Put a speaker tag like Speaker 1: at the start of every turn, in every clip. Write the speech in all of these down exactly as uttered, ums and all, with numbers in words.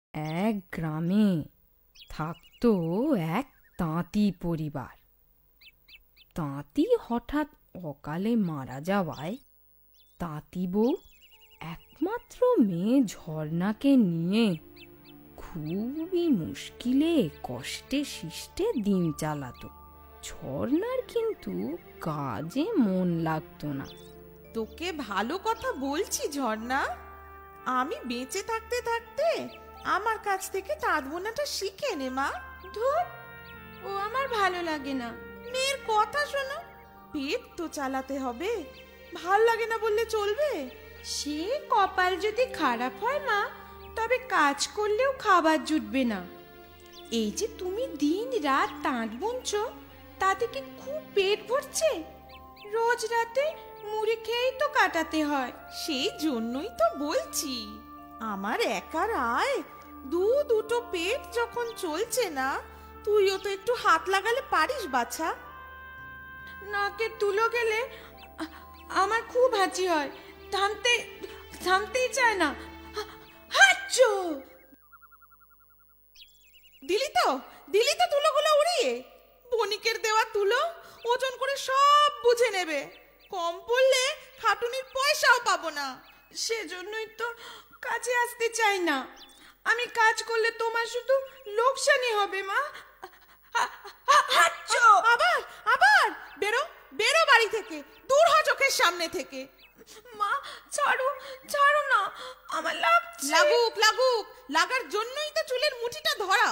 Speaker 1: এক গ্রামে থাকতো এক তাঁতি পরিবার। তাঁতি হঠাৎ অকালে মারা যাওয়ায় তাঁতি বউ একমাত্র মেয়ে ঝর্ণাকে নিয়ে খুবই মুশকিলে কষ্টে শিষ্টে দিন চালাতো। ঝর্ণার কিন্তু কাজে মন লাগতো না।
Speaker 2: তোকে ভালো কথা বলছি ঝর্ণা, আমি বেঁচে থাকতে থাকতে আমার কাছ থেকে তাঁত বোনাটা শিখে নে মা।
Speaker 3: ধুর, ও আমার ভালো লাগে না।
Speaker 2: মেয়ের কথা শোনো, পেট তো চালাতে হবে, ভাল লাগে না বললে চলবে?
Speaker 3: সে কপাল যদি খারাপ হয় মা, তবে কাজ করলেও খাবার জুটবে না। এই যে তুমি দিন রাত তাঁত বুনছো, তাতে কি খুব পেট ভরছে? রোজ রাতে মুড়ি খেয়েই তো কাটাতে হয়।
Speaker 2: সেই জন্যই তো বলছি, আমার একার আয় দু দুটো পেট যখন চলছে না, তুইও তো একটু হাত লাগালে পারিস বাছা।
Speaker 3: নাকে তুলো গেলে আমার খুব হাঁচি হয়, থামতে থামতেই চায় না। হাঁচো!
Speaker 2: দিলি তো দিলি তো তুলোগুলো উড়িয়ে। বণিকের দেওয়া তুলো ওজন করে সব বুঝে নেবে, কম পড়লে খাটুনির পয়সাও পাবো না।
Speaker 3: সেজন্যই তো কাজে আসতে চাই না। আমি কাজ করলে তোমার শুধু লোকসানি হবে মা।
Speaker 2: আবার আবার বেরো বেরো বাড়ি থেকে, দূর হ চোখের সামনে থেকে।
Speaker 3: মা ছাড়ো, ছাড়ো না, আমার লাগছে।
Speaker 2: লাগুক লাগুক, লাগার জন্যই তো চুলের মুঠিটা ধরা।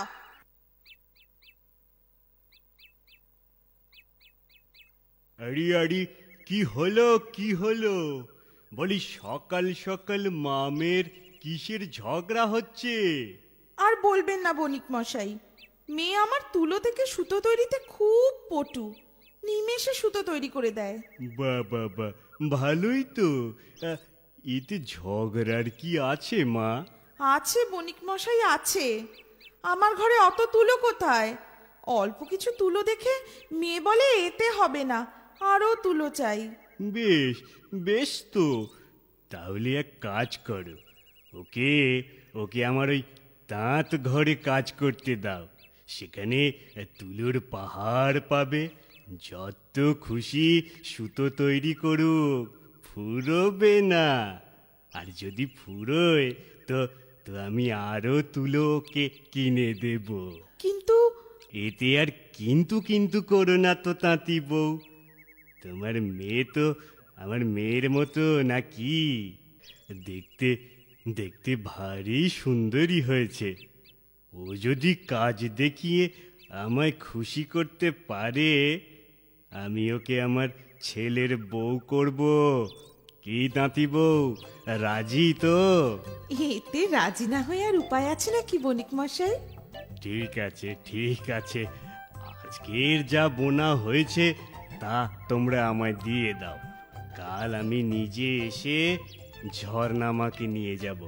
Speaker 4: আরে আরে, কি হলো কি হলো? বলি সকাল সকাল মামের কিসের ঝগড়া হচ্ছে?
Speaker 2: আর বলবেন না বণিক মশাই, মেয়ে আমার তুলো থেকে সুতো তৈরিতে খুব পটু, নিমেষে সুতো তৈরি করে দেয়।
Speaker 4: বাহ বাহ বাহ, ভালোই তো। আহ, এতে ঝগড়ার কি আছে মা?
Speaker 2: আছে বণিক মশাই আছে, আমার ঘরে অত তুলো কোথায়? অল্প কিছু তুলো দেখে মেয়ে বলে এতে হবে না, আরো তুলো চাই।
Speaker 4: বেশ বেশ তো, তাহলে এক কাজ করো, ওকে ওকে আমার ওই তাঁত ঘরে কাজ করতে দাও। সেখানে তুলোর পাহাড় পাবে, যত খুশি সুতো তৈরি করুক, ফুরোবে না। আর যদি ফুরোয় তো তো আমি আরো তুলো ওকে কিনে দেব।
Speaker 2: কিন্তু
Speaker 4: এতে আর কিন্তু কিন্তু করো না তো তাঁতি বউ, তোমার মেয়ে তো আমার মেয়ের মতো নাকি? দেখতে দেখতে ভারী সুন্দরী হয়েছে। ও যদি কাজ দেখিয়ে আমায় খুশি করতে পারে, আমি ওকে আমার ছেলের বউ করব। কি তাঁতি বউ, রাজি তো?
Speaker 2: এতে রাজি না হয়ে আর উপায় আছে নাকি বণিক মশাই?
Speaker 4: ঠিক আছে ঠিক আছে, আজকের যা বোনা হয়েছে তা তোমরা আমায় দিয়ে দাও, কাল আমি নিজে এসে ঝর্ণামাকে নিয়ে যাব।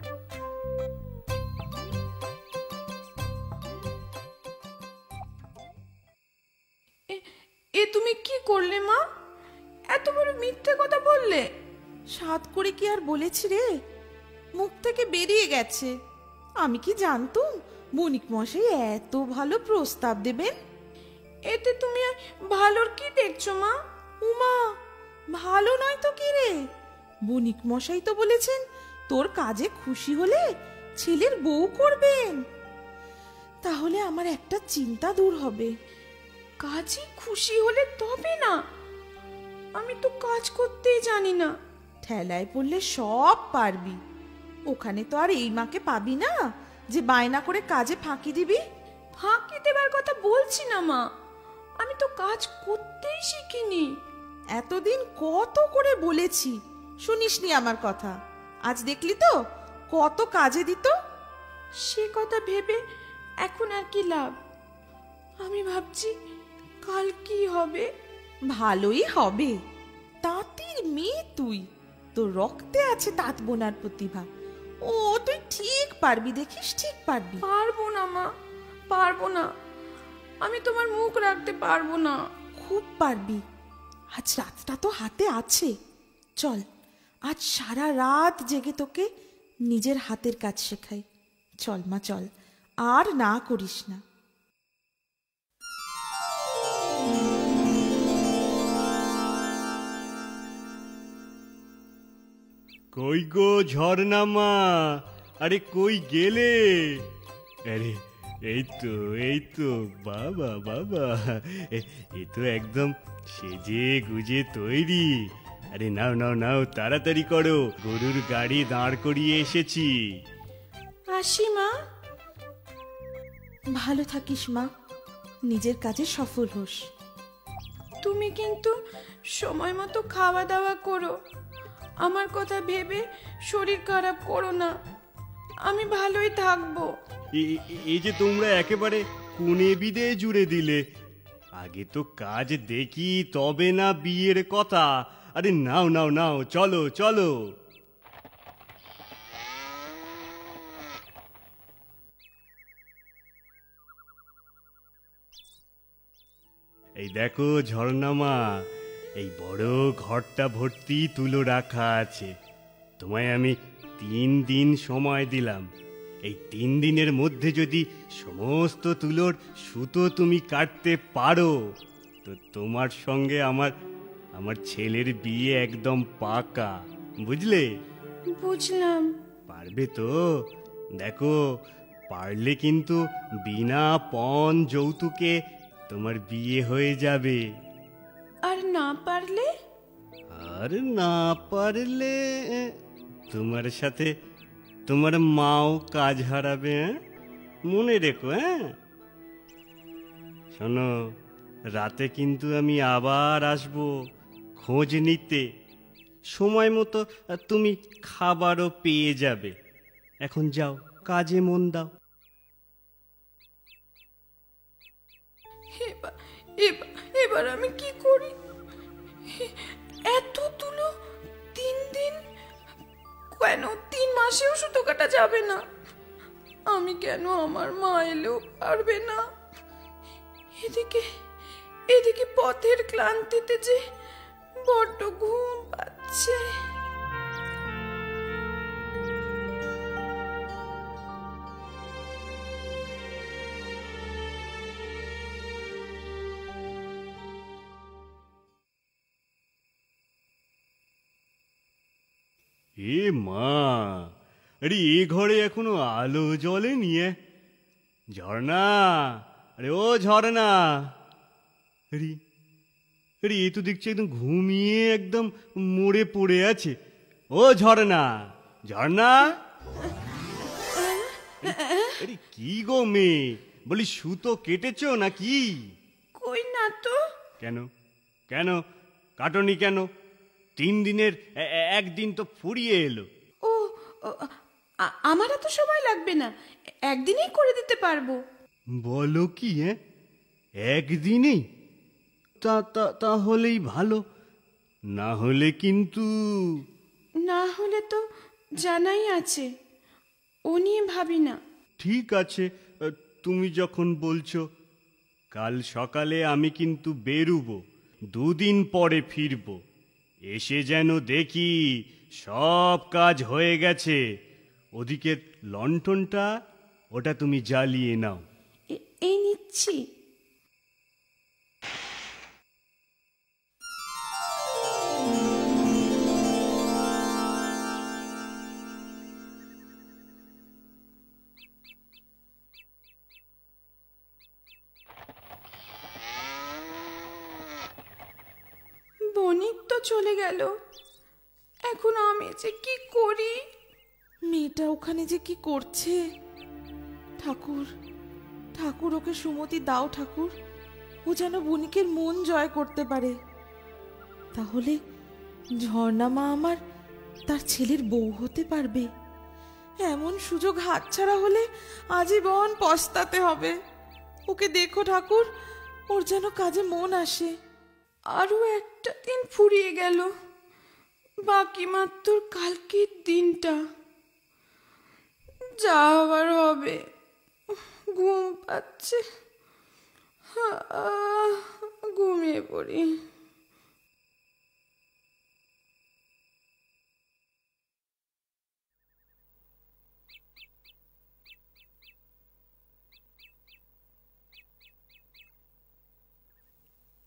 Speaker 3: এ তুমি কি করলে মা? এত বড় মিথ্যে কথা বললে।
Speaker 2: সাত করে কি আর বলেছি রে, মুখ থেকে বেরিয়ে গেছে। আমি কি জানতুম বণিক মশাই এত ভালো প্রস্তাব দেবেন?
Speaker 3: এতে তুমি ভালোর কি দেখছো মা?
Speaker 2: উমা, ভালো নয় তো কি রে? বণিক মশাই তো বলেছেন তোর কাজে খুশি হলে ছেলের বউ করবেন। তাহলে আমার একটা চিন্তা দূর হবে।
Speaker 3: কাজে খুশি হলে তবে না? আমি তো কাজ করতেই জানি না।
Speaker 2: ঠেলায় পড়লে সব পারবি, ওখানে তো আর এই মাকে পাবি না যে বায়না করে কাজে ফাঁকি দিবি।
Speaker 3: ফাঁকি দেবার কথা বলছি না মা, আমি তো কাজ করতেই শিখিনি।
Speaker 2: এতদিন কত করে বলেছি, শুনিসনি আমার কথা। আজ দেখলি তো কত কাজে দিত।
Speaker 3: সে কথা ভেবে এখন আর কি লাভ? আমি ভাবছি কাল কি হবে।
Speaker 2: ভালোই হবে, তাঁতির মেয়ে তুই, তোর রক্তে আছে তাঁত বোনার প্রতিভা। ও তুই ঠিক পারবি, দেখিস ঠিক পারবি।
Speaker 3: পারবো না মা, পারবো না, আমি তোমার মুখ রাখতে পারবো না।
Speaker 2: খুব পারবি, আজ রাতটা তো হাতে আছে। চল আজ সারা রাত জেগে তোকে নিজের হাতের কাজ শেখাই, চল মা চল, আর না করিস না।
Speaker 4: কই গো ঝর্ণা মা, আরে কই গেলে? আরে এই তো এই তো, বাবা বাবা, এ তো একদম সেজে গুজে তৈরি। আরে নাও নাও নাও, তাড়াতাড়ি করো, গরুর গাড়ি দাঁড় করিয়ে এসেছি।
Speaker 3: আসি মা।
Speaker 2: ভালো থাকিস মা, নিজের কাজে সফল হোস।
Speaker 3: তুমি কিন্তু সময় মতো খাওয়া দাওয়া করো, আমার কথা ভেবে শরীর খারাপ করো না, আমি ভালোই থাকবো।
Speaker 4: এই যে তোমরা একেবারে কোণে বিদে জুড়ে দিলে, আগে তো কাজ দেখি তবে না বিয়ের কথা। আরে নাও নাও নাও, চলো চলো। এই দেখো ঝর্ণা মা, এই বড় ঘরটা ভর্তি তুলো রাখা আছে। তোমায় আমি তিন দিন সময় দিলাম। এই তিন দিনের মধ্যে যদি সমস্ত তুলোর সুতো তুমি কাটতে পারো, তো তোমার সঙ্গে আমার আমার ছেলের বিয়ে একদম পাকা, বুঝলে?
Speaker 3: বুঝলাম।
Speaker 4: পারবে তো? দেখো, পারলে কিন্তু বিনা পণ যৌতুকে তোমার বিয়ে হয়ে যাবে।
Speaker 3: আর না পারলে?
Speaker 4: আর না পারলে তোমার সাথে তোমার মাও কাজ হারাবে। মনে রেখো। হ্যাঁ, শোনো, রাতে কিন্তু আমি আবার আসবো খোঁজ নিতে। সময় মতো তুমি খাবারও পেয়ে যাবে। এখন যাও, কাজে মন দাও।
Speaker 3: এবার এবার এবার আমি কি করি? এত তুলো তিন দিন, কেন তিন মাসেও সুতো কাটা যাবে না? আমি কেন, আমার মা এলেও পারবে না? এদিকে এদিকে পথের ক্লান্তিতে যে বড্ড ঘুম পাচ্ছে।
Speaker 4: এ মা, আরে এ ঘরে এখনো আলো জ্বলেনি? ঝর্ণা, আরে ও ঝর্ণা, আরে আরে এ তো দেখছি একদম ঘুমিয়ে একদম মরে পড়ে আছে। ও ঝর্ণা, ঝর্ণা, আরে কি গো মেয়ে, বলি সুতো কেটেছো নাকি?
Speaker 3: কই না তো।
Speaker 4: কেন কেন কাটনি কেন? তিন দিনের একদিন তো ফুরিয়ে এলো।
Speaker 3: ও, আমার এত সময় লাগবে না, একদিনেই করে দিতে পারবো।
Speaker 4: বলো কি? হ্যাঁ, একদিনেই? তা তাহলেই ভালো, না হলে কিন্তু।
Speaker 3: না হলে তো জানাই আছে, ও নিয়ে ভাবি না।
Speaker 4: ঠিক আছে, তুমি যখন বলছো, কাল সকালে আমি কিন্তু বেরুবো, দুদিন পরে ফিরবো। এসে যেন দেখি সব কাজ হয়ে গেছে। ওদিকের লণ্ঠনটা ওটা তুমি জ্বালিয়ে নাও।
Speaker 3: এই নিচ্ছি। বণিক তো চলে গেল, এখন আমি যে কি করি?
Speaker 2: মেয়েটা ওখানে যে কি করছে? ঠাকুর, ঠাকুর ওকে সুমতি দাও ঠাকুর, ও যেন বণিকের মন জয় করতে পারে। তাহলে ঝর্ণা মা আমার তার ছেলের বউ হতে পারবে। এমন সুযোগ হাতছাড়া হলে আজীবন পস্তাতে হবে। ওকে দেখো ঠাকুর, ওর যেন কাজে মন আসে।
Speaker 3: আরো একটা দিন ফুরিয়ে গেল, বাকি মাত্র কালকের দিনটা। যা হবার হবে। ঘুম পাচ্ছে, ঘুমিয়ে পড়ি।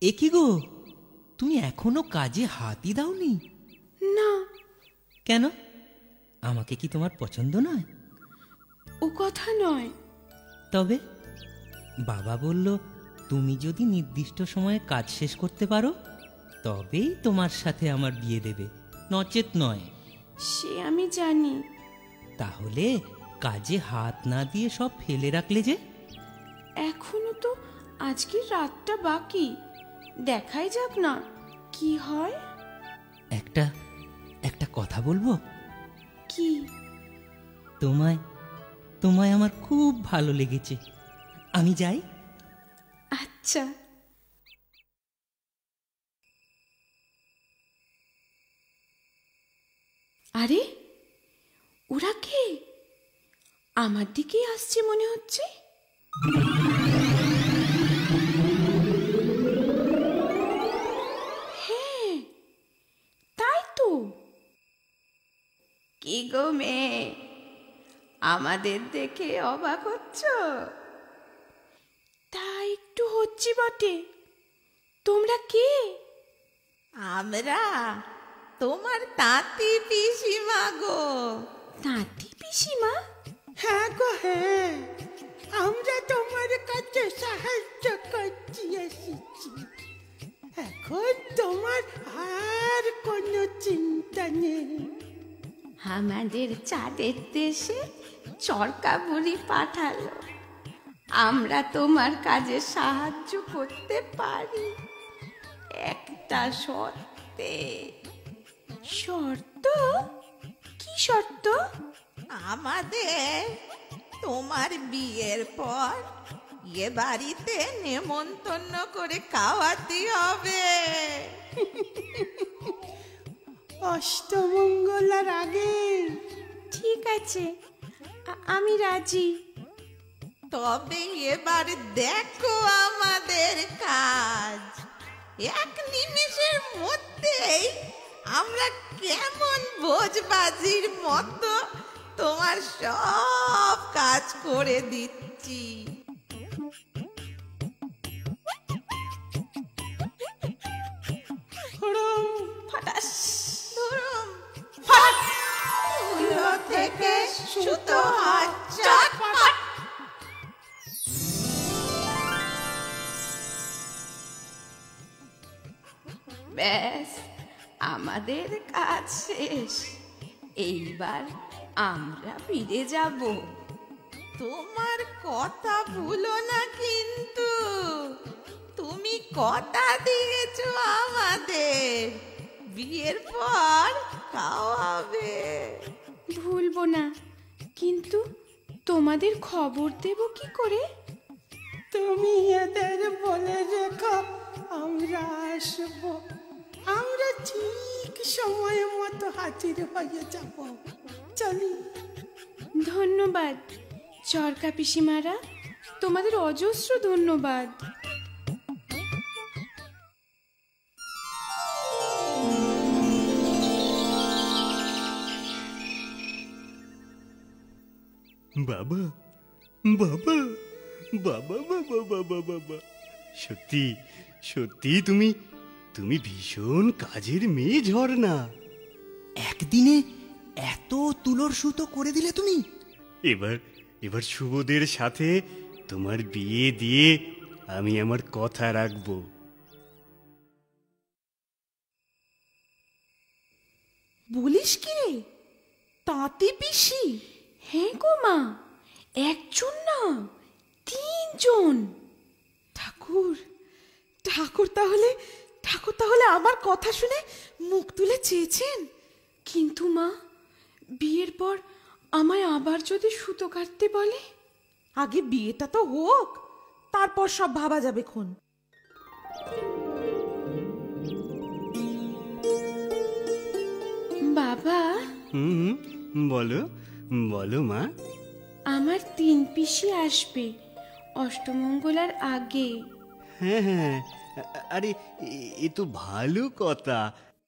Speaker 5: এ কি গো, তুমি এখনো কাজে হাতই দাওনি?
Speaker 3: না।
Speaker 5: কেন? আমাকে কি তোমার পছন্দ নয়?
Speaker 3: ও কথা নয়।
Speaker 5: তবে বাবা বলল, তুমি যদি নির্দিষ্ট সময়ে কাজ শেষ করতে পারো তবেই তোমার সাথে আমার বিয়ে দেবে, নচেত নয়।
Speaker 3: সে আমি জানি।
Speaker 5: তাহলে কাজে হাত না দিয়ে সব ফেলে রাখলে যে?
Speaker 3: এখনো তো আজকের রাতটা বাকি, দেখাই যাক না কি হয়।
Speaker 5: একটা একটা কথা বলবো?
Speaker 3: কি?
Speaker 5: তোমায় তোমায় আমার খুব ভালো লেগেছে। আমি যাই।
Speaker 3: আচ্ছা। আরে ওরা কে? আমার দিকেই আসছে মনে হচ্ছে। হ্যাঁ, তাই তো। কি গো মেয়ে, আমাদের দেখে অবাক হচ্ছ? তা একটু হচ্ছি বটে। তোমরা কে?
Speaker 2: আমরা তোমার তাঁতি পিসিমা গো।
Speaker 3: তাঁতি পিসিমা?
Speaker 6: হ্যাঁ গো হ্যাঁ, আমরা তোমার কাছে সাহায্য করতে এসেছি। এখন তোমার আর কোনো চিন্তা নেই।
Speaker 3: আমাদের চাঁদের দেশে চরকা বুড়ি পাঠালো, আমরা তোমার কাজে সাহায্য করতে পারি, একটা শর্তে। শর্ত? কি শর্ত?
Speaker 2: আমাদের তোমার বিয়ের পর এ বাড়িতে নেমন্তন্ন করে খাওয়াতে হবে।
Speaker 6: অষ্টমঙ্গলার আগে।
Speaker 3: ঠিক আছে, আ- আমি রাজি।
Speaker 2: তবে এবার দেখো আমাদের কাজ, এক নিমেষের মধ্যেই আমরা কেমন ভোজবাজির মতো তোমার সব কাজ করে দিচ্ছি।
Speaker 3: ফাটাস।
Speaker 2: ধরুন, ফাট! তুলো থেকে সুতো হাত চটপট।
Speaker 3: ব্যাস, আমাদের কাজ শেষ। এইবার আমরা ফিরে যাব।
Speaker 2: তোমার কথা ভুলো না কিন্তু, তুমি কথা দিয়েছো আমাদের, বিয়ের পর খাওয়াবে।
Speaker 3: ভুলবো না, কিন্তু তোমাদের খবর দেব কি করে?
Speaker 6: তুমি এদের বলে রেখো আমরা আসবো। আমরা ঠিক সময় মতো হাজির হয়ে যাব। চলি।
Speaker 3: ধন্যবাদ চরকা পিসিমারা, তোমাদের অজস্র ধন্যবাদ।
Speaker 4: বাবা বাবা বাবা বাবা বাবা বাবা, সত্যি সত্যি তুমি তুমি ভীষণ কাজের মেয়ে ঝর্ণা।
Speaker 5: একদিনে এত তুলোর সুতো করে দিলে তুমি?
Speaker 4: এবার এবার শুভদের সাথে তোমার বিয়ে দিয়ে আমি আমার কথা রাখবো।
Speaker 2: বলিস কি রে, তাঁতি পিসি?
Speaker 3: হ্যাঁ গো মা, একজন না তিনজন।
Speaker 2: ঠাকুর ঠাকুর তাহলে ঠাকুর তাহলে আমার কথা শুনে মুখ তুলে চেয়েছেন।
Speaker 3: কিন্তু মা, বিয়ের পর আমায় আবার যদি সুতো কাটতে বলে?
Speaker 2: আগে বিয়েটা তো হোক, তারপর সব ভাবা যাবে খন।
Speaker 3: বাবা।
Speaker 4: হুম, বলো বলো মা।
Speaker 3: আমার তিন পিসি আসবে অষ্টমঙ্গলার আগে।
Speaker 4: হ্যাঁ হ্যাঁ, আরে এ- এ তো ভালো কথা।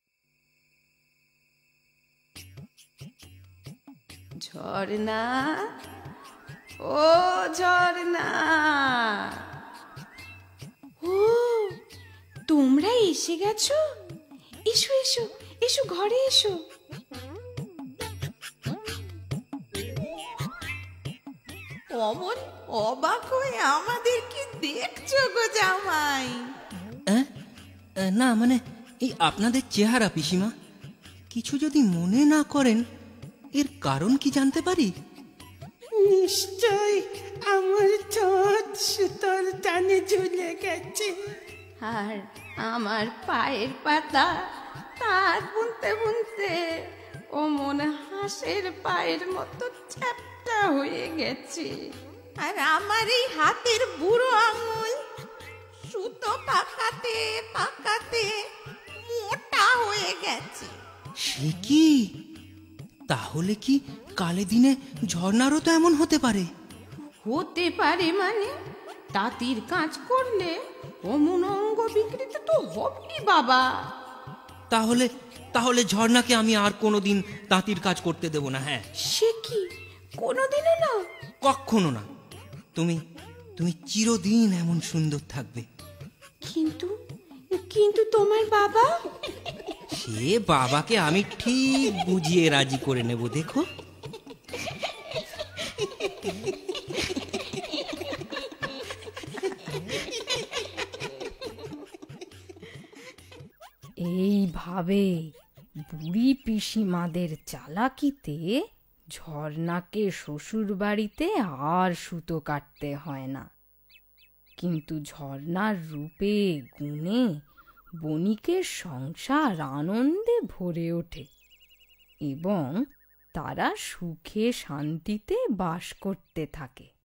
Speaker 3: ঝর্ণা, ও ঝর্ণা, ও এসে গেছো? এসো এসো এসো, ঘরে এসো।
Speaker 2: অমন অবাক হয়ে আমাদের কি দেখছো গো জামাই?
Speaker 5: অ্যাঁ? আহ, না মানে এই আপনাদের চেহারা পিসিমা, কিছু যদি মনে না করেন এর কারণ কি জানতে পারি?
Speaker 6: নিশ্চয় আমার ঠোঁট সুতোর টানে ঝুলে গেছে।
Speaker 3: আর আমার পায়ের পাতা তার বুনতে বুনতে ও মনে হাঁসের পায়ের মতো চ্যাপ্টা হয়ে গেছে।
Speaker 2: আর আমার এই হাতের বুড়ো আঙুল সুতো পাকাতে পাকাতে মোটা হয়ে গেছে।
Speaker 5: সে কি? তাহলে কি কালে দিনে ঝর্ণারও তো এমন হতে পারে?
Speaker 3: হতে পারে মানে? তাঁতির কাজ করলে অমন অঙ্গ বিকৃত তো হবেই বাবা।
Speaker 5: তাহলে তাহলে ঝর্ণাকে আমি আর কোনোদিন তাঁতির কাজ করতে দেব না। হ্যাঁ,
Speaker 3: সে কি? কোনোদিনও না?
Speaker 5: কখনো না। তুমি তুমি চিরদিন এমন সুন্দর থাকবে।
Speaker 3: কিন্তু কিন্তু তোমার বাবা?
Speaker 5: সে বাবাকে আমি ঠিক বুঝিয়ে রাজি করে নেব, দেখো।
Speaker 1: এইভাবে বুড়ি পিসিমাদের চালাকিতে ঝর্ণাকে শ্বশুর বাড়িতে আর সুতো কাটতে হয় না। কিন্তু ঝর্ণার রূপে গুণে বণিকের সংসার আনন্দে ভরে ওঠে এবং তারা সুখে শান্তিতে বাস করতে থাকে।